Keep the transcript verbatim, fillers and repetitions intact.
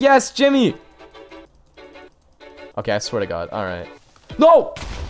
Yes, Jimmy. Okay, I swear to God. All right. No.